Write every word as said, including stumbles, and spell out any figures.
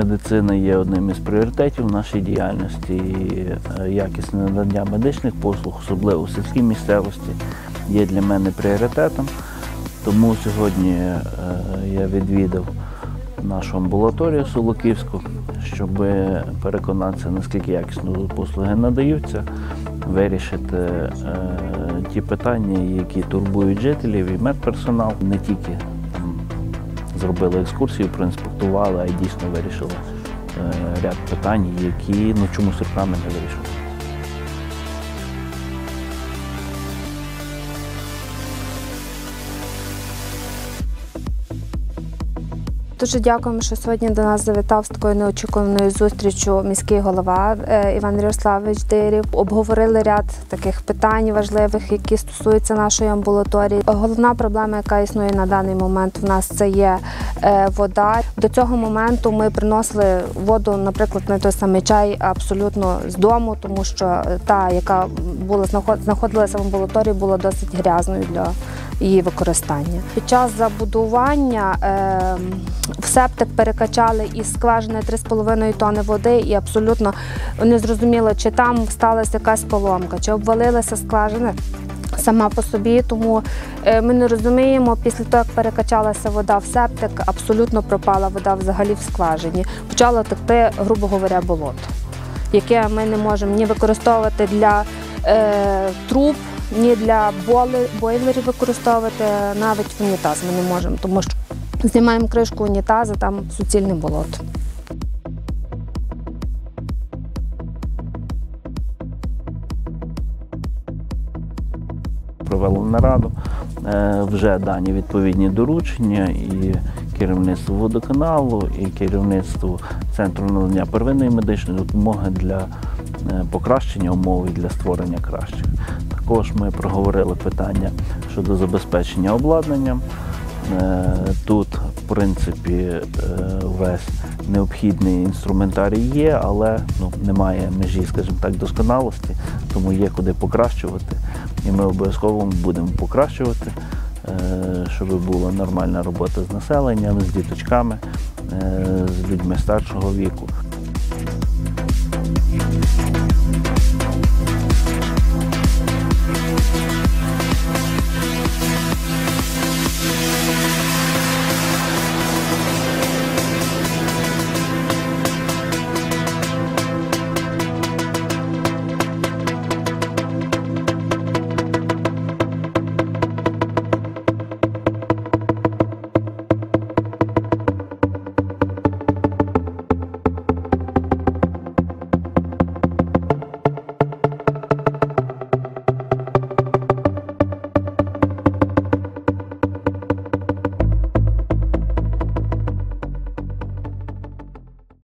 медицина є одним із пріоритетів в нашій діяльності. І якісне надання медичних послуг, особливо в сільській місцевості, є для мене пріоритетом. Тому сьогодні я відвідав нашу амбулаторію Солоківську, щоб переконатися, наскільки якісно послуги надаються, вирішити е, ті питання, які турбують жителів і медперсонал. Не тільки там, зробили екскурсію, проінспектували, а й дійсно вирішили е, ряд питань, які ну, чомусь роками не вирішили. Дуже дякуємо, що сьогодні до нас завітав з такою неочікуваною зустрічю міський голова Іван Ярославович Дирів. Обговорили ряд таких питань важливих, які стосуються нашої амбулаторії. Головна проблема, яка існує на даний момент в нас, це є вода. До цього моменту ми приносили воду, наприклад, на той самий чай абсолютно з дому, тому що та, яка була знаходилася в амбулаторії, була досить грязною для її використання. Під час забудування е, в септик перекачали із скважини три з половиною тонни води і абсолютно не зрозуміло, чи там сталася якась поломка, чи обвалилася скважина сама по собі. Тому е, ми не розуміємо, після того, як перекачалася вода в септик, абсолютно пропала вода взагалі в скважині. Почало текти, грубо говоря, болото, яке ми не можемо ні використовувати для е, труб, ні для бойлерів використовувати, навіть в унітаз ми не можемо, тому що знімаємо кришку унітазу, там суцільне болото. Провели нараду, вже дані відповідні доручення і керівництву водоканалу, і керівництву Центру надання первинної медичної допомоги для покращення умов і для створення кращих. Також ми проговорили питання щодо забезпечення обладнанням. Тут, в принципі, весь необхідний інструментарій є, але ну, немає межі, скажімо так, досконалості, тому є куди покращувати. І ми обов'язково будемо покращувати, щоб була нормальна робота з населенням, з діточками, з людьми старшого віку.